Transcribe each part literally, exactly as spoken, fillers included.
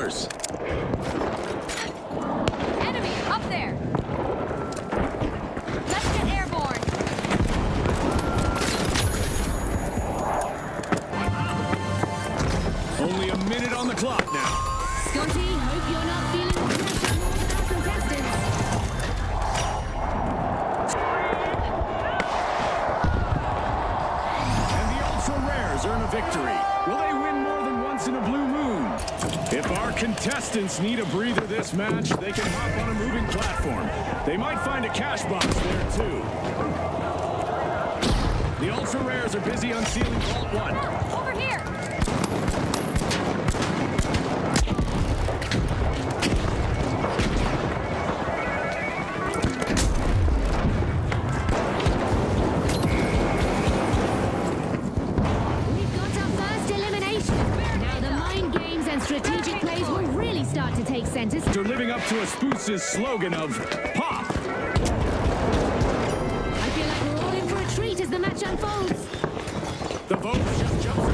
dollars. Enemy up there. Let's get airborne. Only a minute on the clock now. Scotty, hope you're not feeling the pressure more than our contestants. And the Ultra Rares earn a victory. Will they win more than once in a blue moon? If our contestants need a breather this match, they can hop on a moving platform. They might find a cash box there too. The Ultra Rares are busy unsealing Vault one. Over here. Strategic plays will really start to take center. They're living up to a Spoos' slogan of pop. I feel like we're all in for a treat as the match unfolds. The vote just jumps.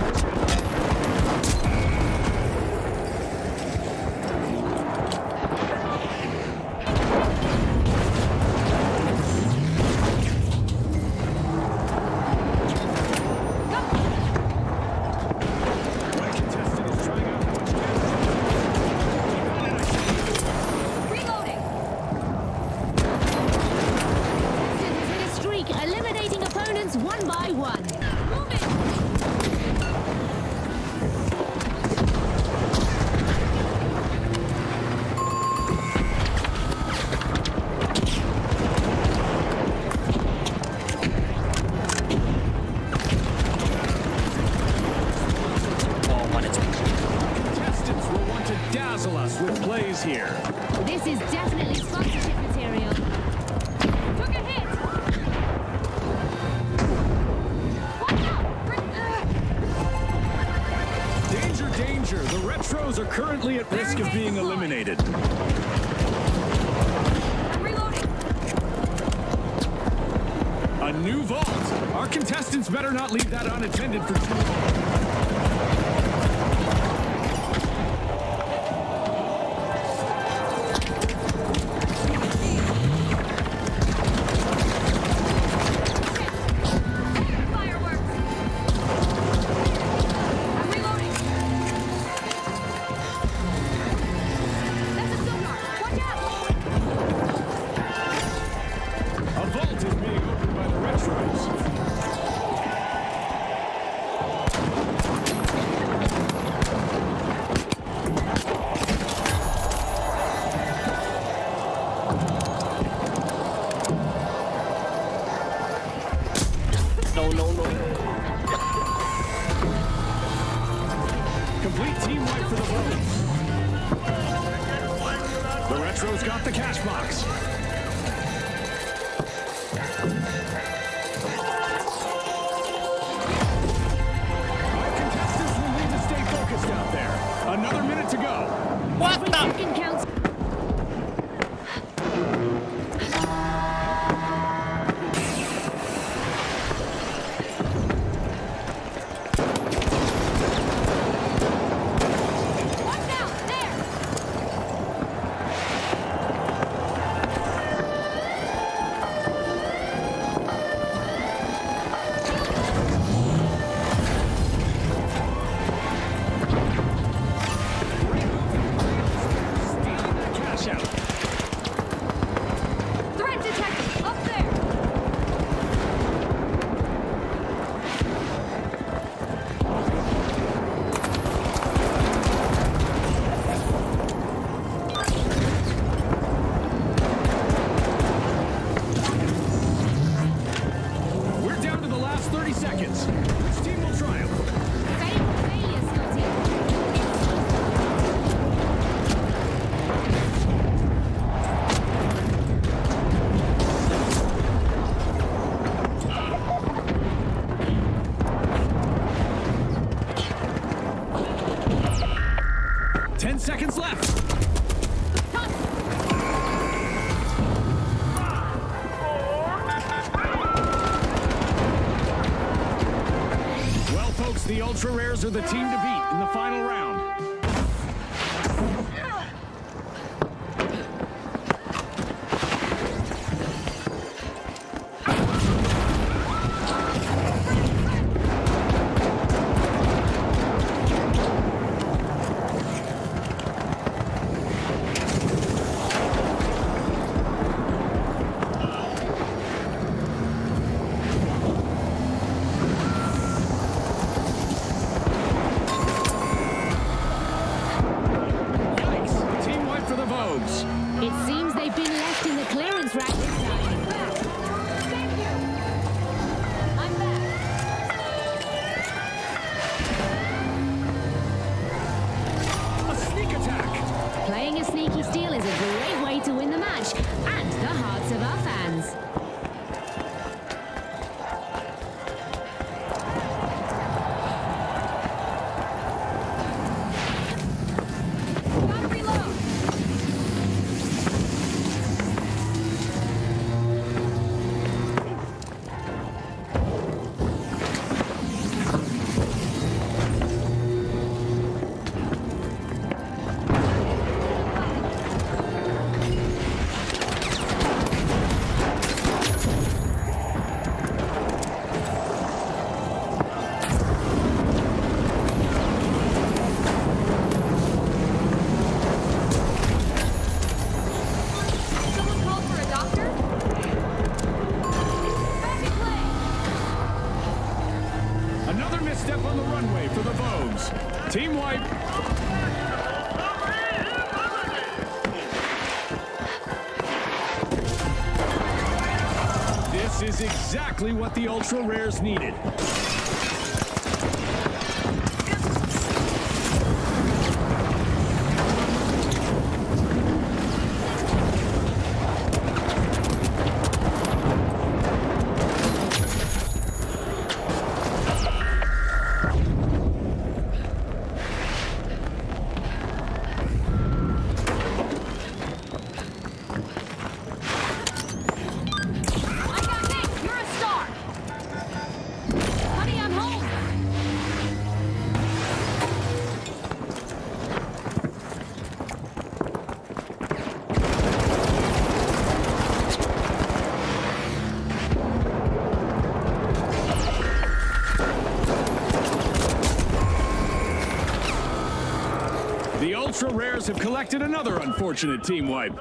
One by one. Move it. Contestants will want to dazzle us with plays here. This is definitely sponsorship material. Took a hit. Danger, the Retros are currently at risk of being eliminated. I'm reloading. A new vault. Our contestants better not leave that unattended for too long. No, no, no. Complete team wipe for the votes. The Retros got the cash box. Our contestants will need to stay focused out there. Another minute to go. What the? Ten seconds left. Well, folks, the Ultra Rares are the team to beat in the final round. a sneaky steal is a great way to win the match and the hearts of our fans. Step on the runway for the Vogues. Team wipe. This is exactly what the Ultra Rares needed. The Ultra Rares have collected another unfortunate team wipe.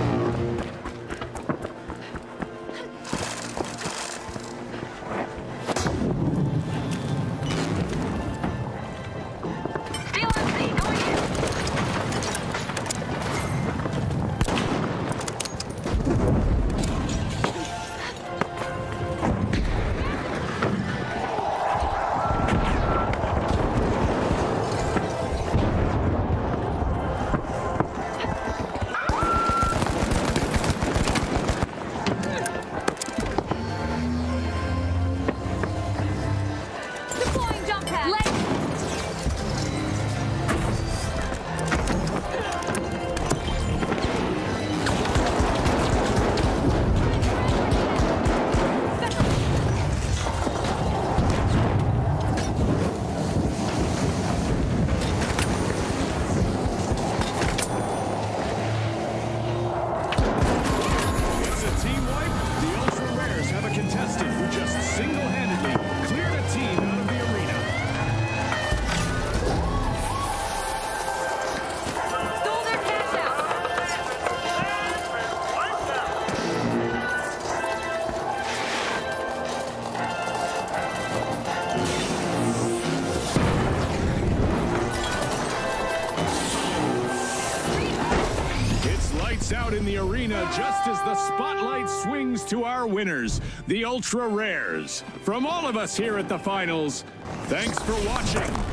Out in the arena just as the spotlight swings to our winners, the Ultra Rares. From all of us here at the finals, thanks for watching.